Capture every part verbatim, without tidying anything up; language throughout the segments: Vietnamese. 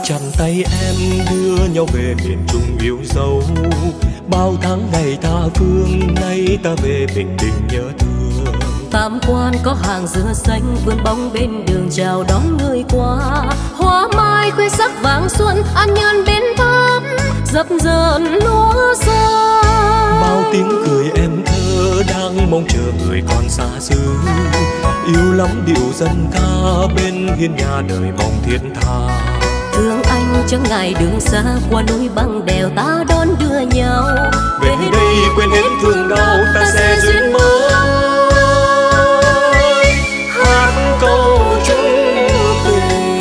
chặt tay em đưa nhau về miền Trung yêu dấu. Bao tháng ngày tha phương, nay ta về Bình Định nhớ thương. Tam Quan có hàng dừa xanh vươn bóng bên đường chào đón người qua. Hoa mai khoe sắc vàng xuân, an nhàn bên thắm dập dờn lúa xa. Bao tiếng cười em thơ đang mong chờ người con xa xứ. Yêu lắm điệu dân ca bên hiên nhà đời mong thiết tha. Thương anh chẳng ngại đường xa, qua núi băng đèo ta đón đưa nhau. Về đây quên hết thương đau, ta sẽ duyên mới hát câu chung tình.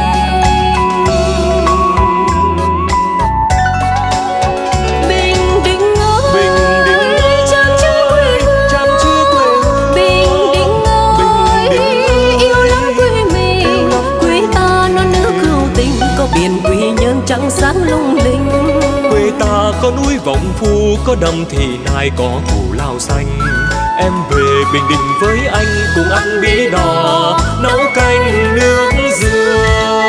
Bình Định ơi, Bình Định ơi, chan chứa quê hương, chan chứa quê hương. Bình Định ơi, Bình Định ơi, yêu lắm quê mình. Quê ta non nước hữu tình, có biển quy nhơn trắng sáng lung linh. Quê ta có núi Vọng Phu, có đầm Thị Nại, có cù lao xanh. Em về Bình Định với anh cùng ăn bí đò, nấu canh nước dừa.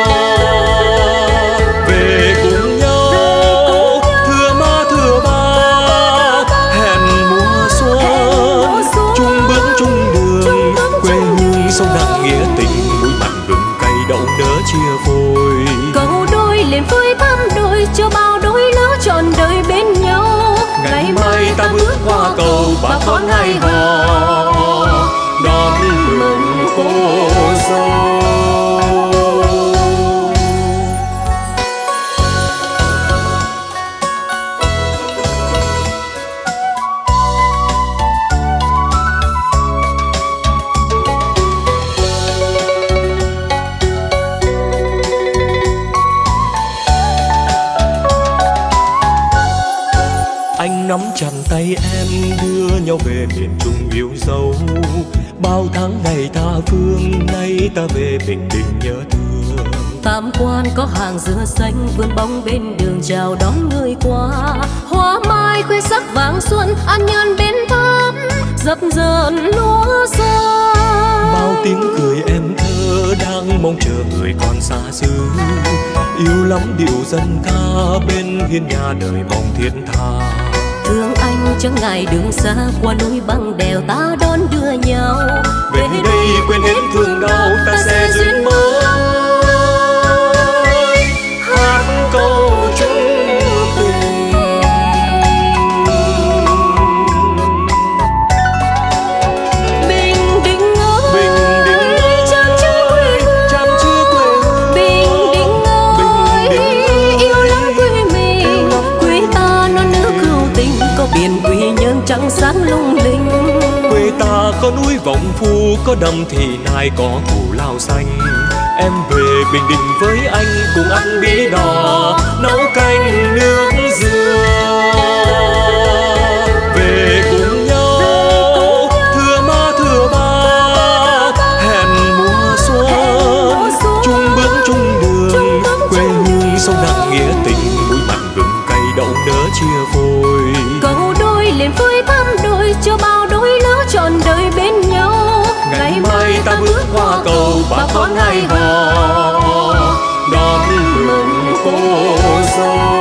Về cùng nhau thưa má thưa ba, hẹn mùa xuân chung bước chung đường. Quê hương sông nặng nghĩa tình, mũi mặn gừng cay đậu nỡ chia phôi. Cầu đôi lên phơi thăm đôi, cho bao đôi lứa trọn đời bên nhau. Ngày mai ta bước qua cầu, bà con hai hò đón mừng cô dâu. Anh nắm chặt tay em đưa nhau về miền Trung yêu dấu. Bao tháng ngày tha phương, nay ta về Bình Định nhớ thương. Tam Quan có hàng dừa xanh vươn bóng bên đường chào đón người qua. Hoa mai khoe sắc vàng xuân, an nhàn bên thắm dập dờn lúa xa. Bao tiếng cười em thơ đang mong chờ người con xa xứ. Yêu lắm điệu dân ca bên hiên nhà đời mong thiết tha. Thương anh chẳng ngại đường xa, qua núi băng đèo ta đón đưa nhau. Về đây quên hết thương đau, ta sẽ duyên mới hát câu chung tình. Bình Định ơi, Bình Định ơi, chan chứa quê hương, chan chứa quê hương. Bình Định ơi, Bình Định ơi, yêu lắm quê mình. Quê ta non nước hữu tình, có biển quy nhơn trắng sáng lung linh. Quê ta có núi Vọng Phu, có đầm Thị Nại, có cù lao xanh. Em về Bình Định với anh cùng ăn bí đò, nấu canh nước dừa. Về cùng nhau thưa má thưa ba, hẹn mùa xuân chung bước chung đường. Quê hương sông nặng nghĩa tình, mũi mặn gừng cay đậu nỡ chia phôi. Cầu đôi lên phơi thăm đôi, cho bao đôi lứa trọn đời bên nhau. Ngày mai ta bước qua cầu, bà con hai hò đón mừng cô dâu.